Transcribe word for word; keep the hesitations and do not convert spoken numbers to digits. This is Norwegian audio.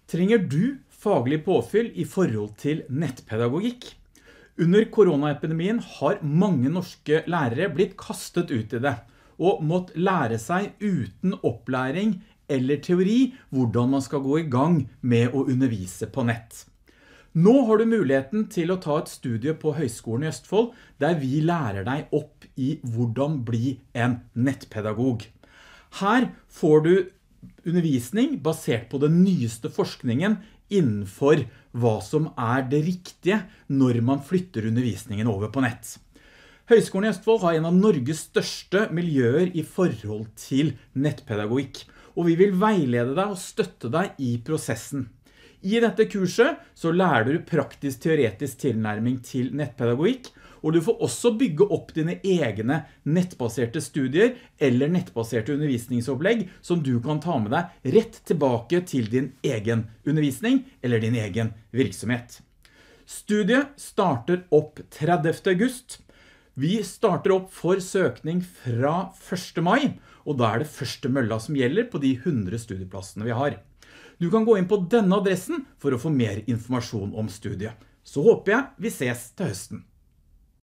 Trenger du faglig påfyll i forhold til nettpedagogikk? Under koronaepidemien har mange norske lærere blitt kastet ut i det, og måtte lære seg uten opplæring eller teori hvordan man skal gå i gang med å undervise på nett. Nå har du muligheten til å ta et studie på Høgskolen i Østfold, der vi lærer deg opp i hvordan bli en nettpedagog. Her får du undervisning basert på den nyeste forskningen innenfor hva som er det riktige når man flytter undervisningen over på nett. Høgskolen i Østfold har en av Norges største miljøer i forhold til nettpedagogikk, og vi vil veilede deg og støtte deg i prosessen. I dette kurset så lærer du praktisk teoretisk tilnærming til nettpedagogikk, og du får også bygge opp dine egne nettbaserte studier eller nettbaserte undervisningsopplegg som du kan ta med deg rett tilbake til din egen undervisning eller din egen virksomhet. Studiet starter opp tredivte august. Vi starter opp for søkning fra første mai, og da er det første mølla som gjelder på de hundre studieplassene vi har. Du kan gå inn på denne adressen for å få mer informasjon om studiet. Så håper jeg vi ses til høsten.